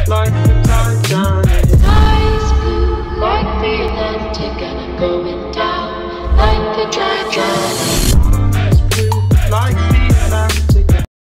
like the Titanic. Eyes blue like the Atlantic, and I'm going down like the Titanic.